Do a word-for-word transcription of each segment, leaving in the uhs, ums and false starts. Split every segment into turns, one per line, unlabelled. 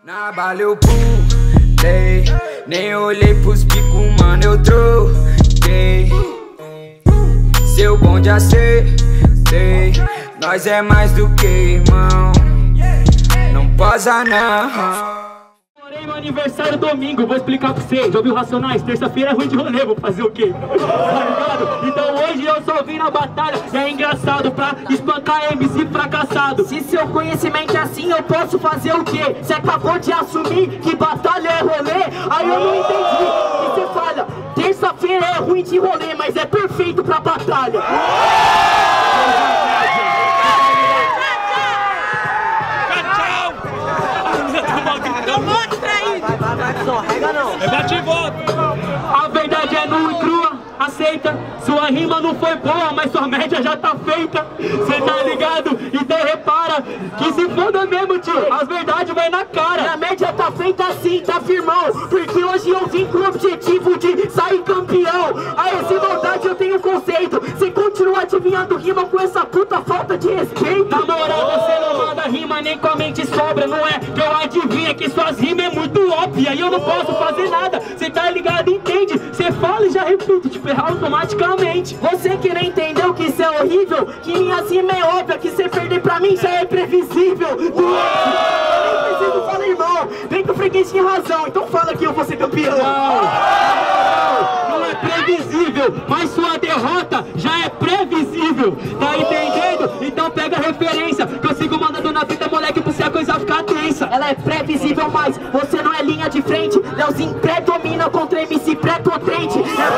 Na bala eu pulei, nem olhei pros picos, mano, eu troquei. Seu bonde acertei, nós é mais do que irmão, não posa não.
Meu aniversário domingo, vou explicar pra vocês. Ouviu Racionais? Terça-feira é ruim de rolê, vou fazer o quê? Tá ligado? Então hoje eu só vim na batalha. E é engraçado pra espancar M C fracassado. Se seu conhecimento é assim, eu posso fazer o quê? Você acabou de assumir que batalha é rolê? Aí eu não entendi. E você fala, terça-feira é ruim de rolê, mas é perfeito pra batalha.
É bate e volta.
A verdade é nua e crua, aceita. Sua rima não foi boa, mas sua média já tá feita. Cê tá ligado? Então repara que se foda mesmo, tio, as verdades vai na cara. A média tá feita assim, tá firmão, porque hoje eu vim com o objetivo de sair campeão. Aí, sem maldade eu tenho conceito. Cê continua adivinhando rima com essa puta falta de respeito. Na moral, você não manda rima nem com a mente sobra. Não é que eu adivinho, é que suas rimas é muito óbvia e eu não posso fazer nada. Cê tá ligado, entende? Cê fala e já repite, te ferrar automaticamente. Você que não entendeu que isso é horrível, que minha rima é óbvia, que cê perder pra mim já é previsível. Nem preciso falar, irmão, vem que o freguês tinha razão, então fala que eu vou ser campeão. Não, não é previsível, mas sua derrota já é previsível. Tá entendendo? Então pega a referência, que eu sigo mandando na vida, moleque, pra você a coisa ficar tensa. Ela é previsível, mas você não é linha de frente. Leozinho predomina contra M C pré-potente.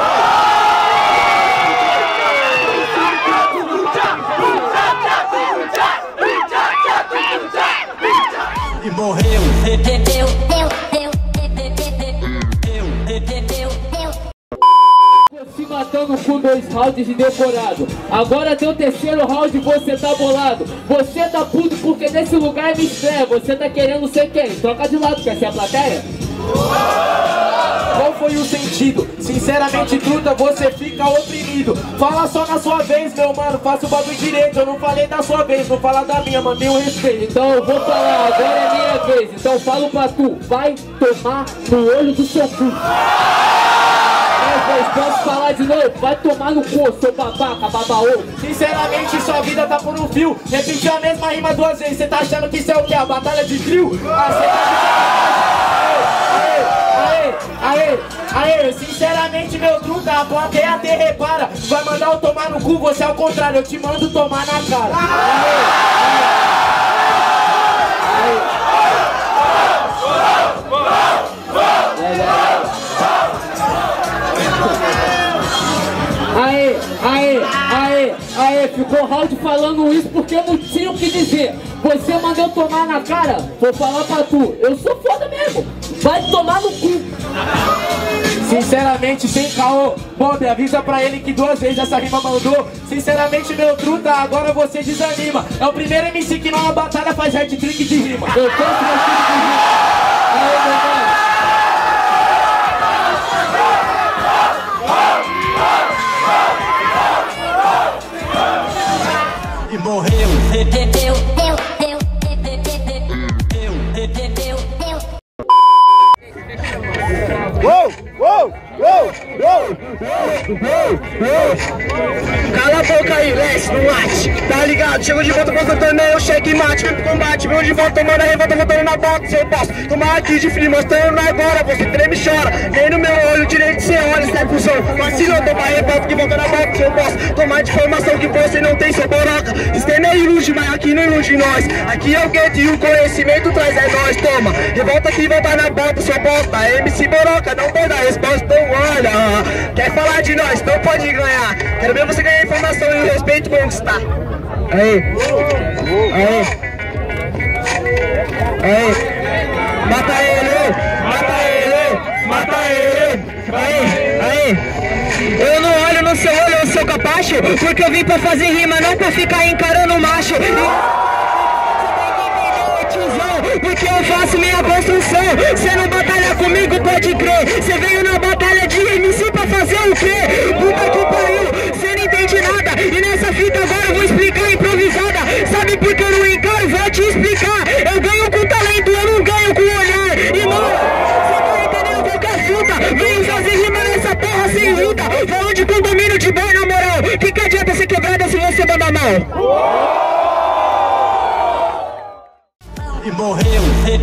E morreu.
Se matando com dois rounds de decorado. Agora deu o terceiro round, você tá bolado. Você tá puto porque nesse lugar é mistério. Você tá querendo ser quem? Troca de lado, quer ser a plateia?
Qual foi o sentido? Sinceramente, truta, você fica oprimido. Fala só na sua vez, meu mano, faça o bagulho direito. Eu não falei da sua vez, vou falar da minha, mantém o respeito.
Então eu vou falar, agora é minha vez. Então eu falo pra tu, vai tomar no olho do seu cu. Posso falar de novo? Vai tomar no cu, seu babaca, babaô.
Sinceramente, sua vida tá por um fio. Repetir a mesma rima duas vezes. Cê tá achando que isso é o que? A batalha de trio? Ah, cê tá... Aê, aê, aê, aê. Sinceramente, meu truta, a plateia até repara. Vai mandar eu tomar no cu, você ao contrário. Eu te mando tomar na cara. Aê,
Aê, aê, aê, aê, ficou round falando isso porque eu não tinha o que dizer. Você mandou tomar na cara, vou falar pra tu, eu sou foda mesmo, vai tomar no cu.
Sinceramente, sem caô, Bob, avisa pra ele que duas vezes essa rima mandou. Sinceramente, meu truta, agora você desanima. É o primeiro M C que numa batalha faz hat-trick de rima.
Eu faço hat-trick de rima. Aê, meu mano.
E morreu.
Uou, uou, uou, uou, cala a boca aí, Lessie, não late, tá ligado? Chego de volta contra o torneio, checkmate, vem pro combate, meu de volta tomando a revolta, voltando na box, eu posso tomar aqui de frio, mostrando agora, você treme e chora, nem no meu olho direito cê olha, sai cuzão, vacilou, toma revolta que volta na box, eu posso tomar de informação que você não tem, seu boroca, sistema é ilude, mas aqui não ilude nós, aqui é o gueto e o conhecimento traz é nós, toma, revolta que volta na bota, sua bosta, M C Boroca, não pode dar resposta, então olha, quer falar de nós, então pode ganhar, quero ver você ganhar informação e o respeito conquistar. Aê, aê, aê, mata ele, mata ele, mata ele, aê, aê. Eu não olho no seu olho, eu sou capacho, porque eu vim pra fazer rima, não pra ficar encarando macho. Porque eu faço minha construção. Cê não batalha comigo, pode crer. Cê veio na batalha de M C pra fazer o quê? Puta que pariu, cê não entende nada. E nessa fita agora eu vou explicar improvisada. Sabe por que eu não encaro? Vou te explicar. Eu ganho com talento, eu não ganho com olhar. de quebrada se você manda mal.
E morreu.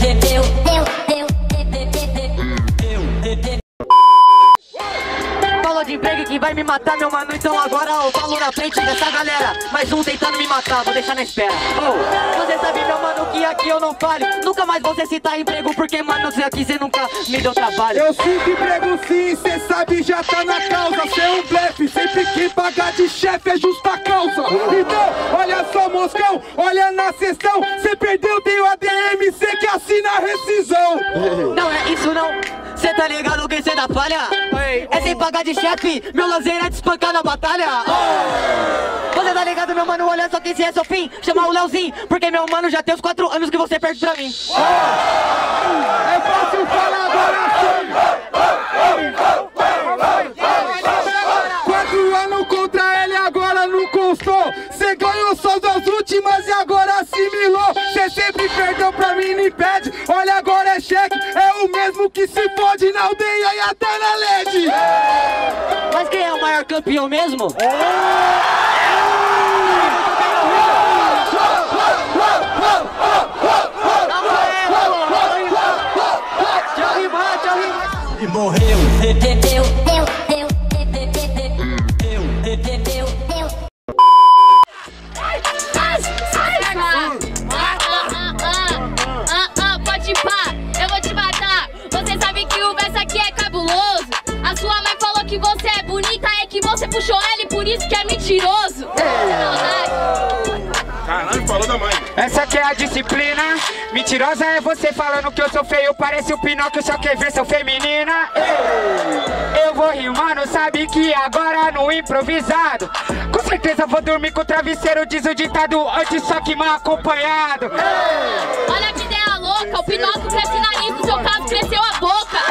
Falou de emprego que vai me matar, meu mano. Então agora eu falo na frente dessa galera. Mais um tentando me matar, vou deixar na espera. Oh, você sabe, meu mano, que aqui eu não falho. Nunca mais você citar emprego, porque, mano, você aqui você nunca me deu trabalho.
Eu sinto emprego sim, cê sabe, já tá na causa. Cê é um blefe, sempre que pagar de chefe é justa causa. Então, olha só, moscão, olha na sessão. Cê perdeu, tem o A D M, cê que assina a rescisão.
Não é isso não, cê tá ligado que cê dá falha? É sem pagar de chefe, meu lazer é de espancar na batalha. Oh. Você tá ligado, meu mano, olha só que esse é seu fim. Chamar o Leozinho, porque meu mano já tem os quatro anos que você perde pra mim.
Oh. É fácil falar agora sim. Quatro anos contra ele, agora não constou. Cê ganhou só das últimas e agora assimilou. Cê sempre perdeu pra mim, não impede. Olha, agora é cheque, é o mesmo que se fode na aldeia e até na L E D.
Mas quem é o maior campeão mesmo?
E morreu.
Pode pá, eu vou te matar. Você sabe que o verso aqui é cabuloso. A sua mãe falou que você é bonita, é que você puxou ela e por isso que é mentiroso.
Caralho, falou da mãe.
Essa aqui é a disciplina. Mentirosa é você falando que eu sou feio. Parece o Pinóquio, só quer ver seu feminina. Ei, eu vou rimando, sabe que agora no improvisado. Com certeza vou dormir com o travesseiro, diz o ditado, antes só que mal acompanhado. Ei.
Olha que ideia louca, o Pinóquio cresce o nariz, no seu caso cresceu a boca.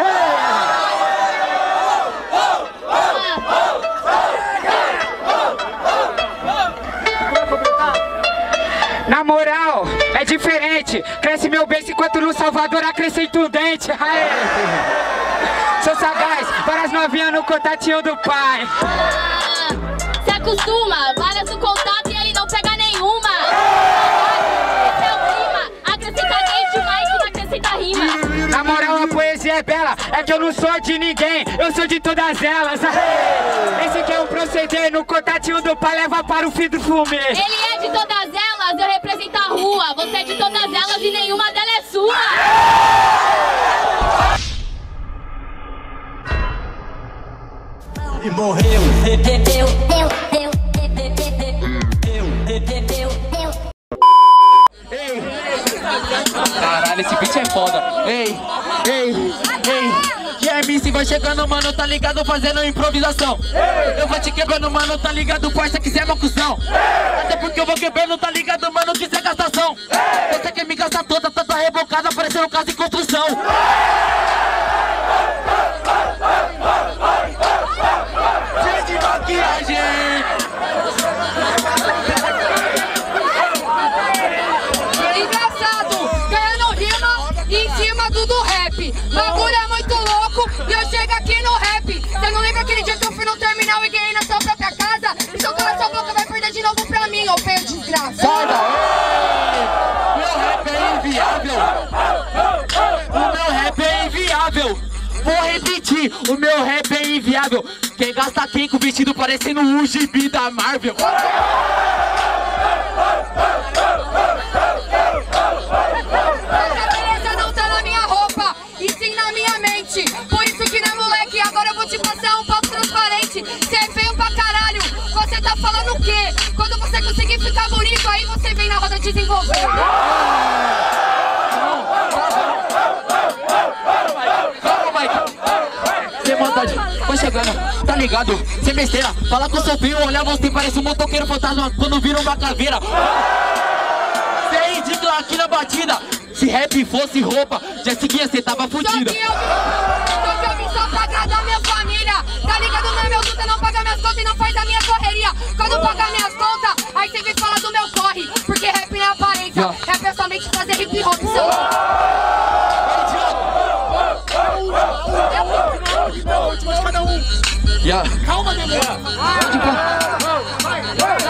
Na moral, é diferente. Cresce meu beijo enquanto no Salvador acrescenta um dente. Aê. Sou sagaz, várias novinhas no contatinho do pai.
Ah, se acostuma, várias no contato e ele não pega nenhuma. Esse é o clima, acrescenta dente, mas não acrescenta rima.
Na moral, a poesia é bela, é que eu não sou de ninguém, eu sou de todas elas. Aê. Esse que é o proceder, no contatinho do pai leva para o fim do fumê.
Ele é de todas elas, eu represento a rua. Você é de todas elas e nenhuma delas é sua.
E morreu.
Ei. Caralho, esse beat é foda. Ei, ei, ei. E a M C vai chegando, mano, tá ligado, fazendo improvisação. Eu vou te quebrando, mano, tá ligado, parça, que cê é uma cuzão. Até porque eu vou quebrando, tá ligado, mano, que cê é gastação. Você quer me gastar toda, tanta rebocada, parecendo casa em construção. Cheio de maquiagem.
Engraçado, ganhando rima em cima do do rap. Bagulho é muito louco e eu chego aqui no rap. Você não lembra aquele dia que eu fui no terminal e ganhei na sua própria casa? Então cala sua boca, vai perder de novo pra mim, ô feio desgraça.
Sai daí! Meu rap é inviável. O meu rap é inviável. Vou repetir, o meu rap é inviável. Quem gasta quem com vestido parecendo um gibi da Marvel?
Essa beleza não tá na minha roupa, e sim na minha mente. Por isso que não é moleque, agora eu vou te passar um papo transparente. Cê é feio pra caralho, você tá falando o quê? Quando você conseguir ficar bonito, aí você vem na roda desenvolver.
Calma, Mike. Sem maldade, vai chegando, tá ligado? Sem besteira, fala com o seu filho, olha você parece um motoqueiro fantasma quando vira uma caveira. Cê é ridículo aqui na batida. Se rap fosse roupa, já seguia, cê tava fudida.
Só que eu vim, só que eu vim só pra agradar minha família. Tá ligado, não é meu luta, não paga minhas contas e não faz a minha correria. Quando pagar minhas contas, aí cê vem falar do meu corre. Porque rap não é aparência, rap é somente fazer hip hop, seu...
Yeah.
Calma, meu amor.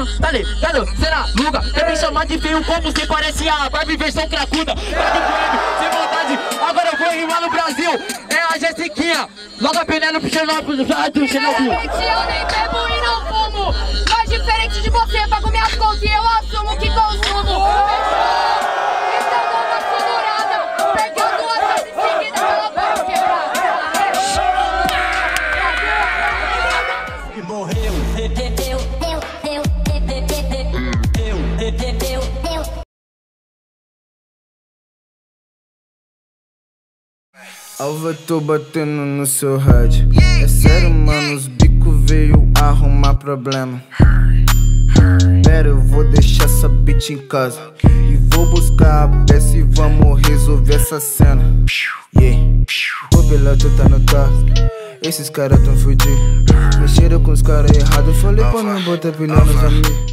Ah, tá ligado? Será luga? Quer me chamar de feio como você parece a Barbie versão cracuda? Sem vontade, agora eu vou rimar no Brasil. É a Jessiquinha, logo a Penélope Xenópolis.
Sinceramente eu nem bebo e não fumo, mas diferente de você, pago minhas contas e eu assumo que consumo. Então dou uma segurada, pegou duas vezes seguidas pela boca quebrada.
E morreu.
Alva, tô batendo no seu rádio. É sério, mano, os bico veio arrumar problema. Pera, eu vou deixar essa bitch em casa e vou buscar a peça e vamos resolver essa cena. Yeah, o piloto tá no carro, esses caras tão fudidos. Mexeram com os caras errados, falei pra não botar pilha nos amigos.